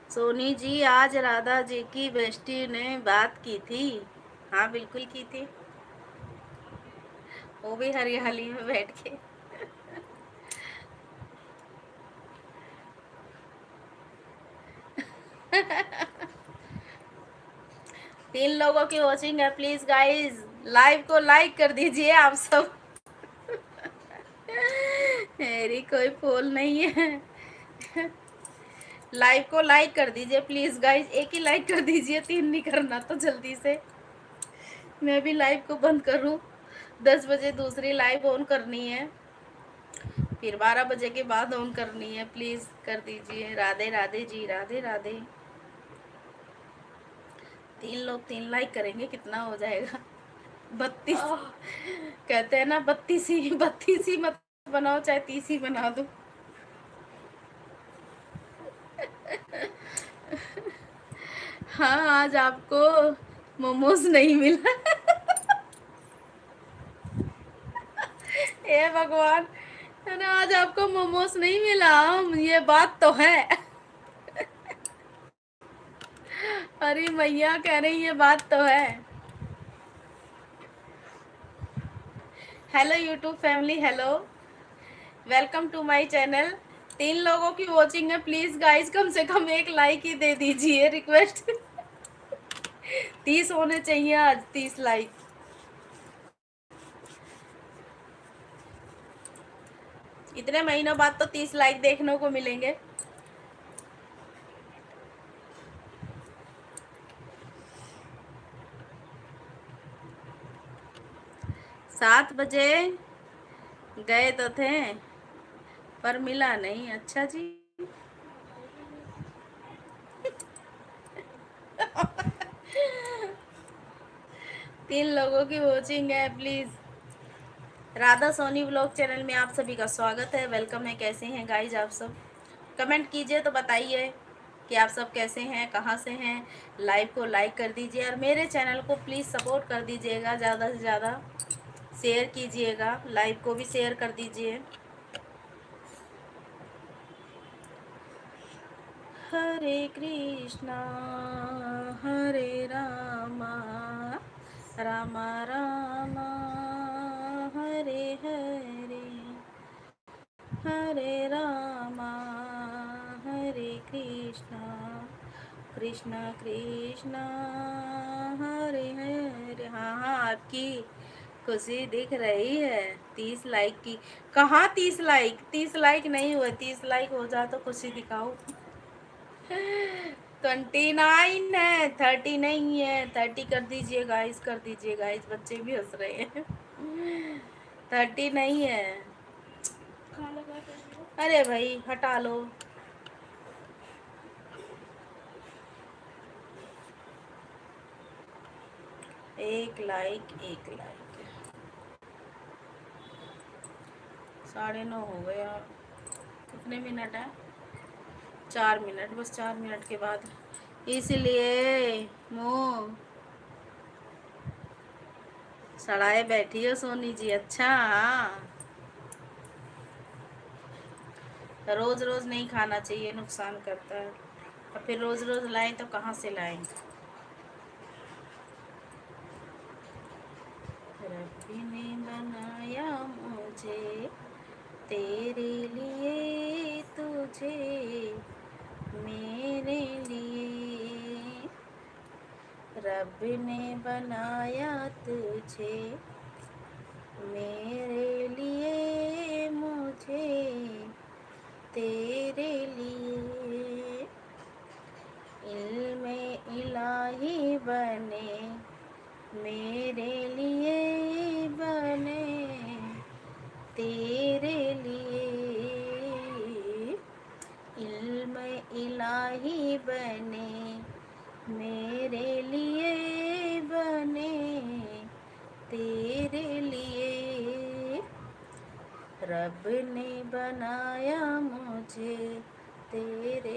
सोनी जी, आज राधा जी की बेस्टी ने बात की थी। हाँ, बिल्कुल की थी। वो भी हरियाली में बैठ के। तीन लोगों की वॉचिंग है, प्लीज गाइस लाइव को लाइक कर दीजिए आप सब। मेरी कोई पोल नहीं है। लाइव को लाइक कर दीजिए प्लीज गाइस, एक ही लाइक कर दीजिए, तीन नहीं करना तो जल्दी से। मैं भी लाइव को बंद करूं। 10 बजे दूसरी लाइव ऑन करनी है, फिर 12 बजे के बाद ऑन करनी है। प्लीज कर दीजिए। राधे राधे जी, राधे राधे। तीन लोग 3 लाइक करेंगे, कितना हो जाएगा? 32। कहते हैं ना, 32 ही मत बनाओ, चाहे 30 ही बना दो। हाँ, आज आपको मोमोज नहीं मिला। हे भगवान, है ना, आज आपको मोमोज नहीं मिला। ये बात तो है। अरे मैया कह रही ये बात तो है। Hello YouTube family, hello, welcome to my channel. 3 लोगों की वॉचिंग है, प्लीज गाइस कम से कम एक लाइक ही दे दीजिए, रिक्वेस्ट। 30 होने चाहिए आज, 30 लाइक। इतने महीनों बाद तो 30 लाइक देखने को मिलेंगे। 7 बजे गए तो थे, पर मिला नहीं। अच्छा जी। तीन लोगों की वॉचिंग है, please. Radha Soni vlog channel में आप सभी का स्वागत है, वेलकम है। कैसे हैं गाइज आप सब? कमेंट कीजिए तो बताइए कि आप सब कैसे हैं, कहाँ से हैं। लाइव को लाइक कर दीजिए और मेरे चैनल को प्लीज़ सपोर्ट कर दीजिएगा, ज़्यादा से ज़्यादा शेयर कीजिएगा, लाइव को भी शेयर कर दीजिए। हरे कृष्णा हरे रामा, रामा रामा हरे हरे, हरे रामा हरे कृष्णा, कृष्णा कृष्णा हरे हरे। हाँ हाँ, आपकी खुशी दिख रही है। 30 लाइक की। कहाँ 30 लाइक? 30 लाइक नहीं हुए। 30 लाइक हो जाए तो खुशी दिखाओ। 29 है, 30 नहीं है। 30 कर दीजिए गाइस, कर दीजिए गाइस, बच्चे भी हंस रहे हैं। 30 नहीं है। अरे भाई हटा लो। एक लाइक, एक लाइक। 9:30 हो गए यार। कितने मिनट है? 4 मिनट, बस 4 मिनट के बाद। इसलिए मुँह सड़ाए बैठी हो सोनी जी। अच्छा हाँ, रोज रोज नहीं खाना चाहिए, नुकसान करता है। और फिर रोज रोज लाएं तो कहाँ से लाएं? रब्बी ने बनाया मुझे तेरे लिए, तुझे मेरे लिए। रब ने बनाया तुझे मेरे लिए, मुझे तेरे लिए। इल्मे इलाही बने मेरे लिए, बने तेरे लिए। इल्मे इलाही बने मेरे लिए, बने तेरे लिए। रब ने बनाया मुझे तेरे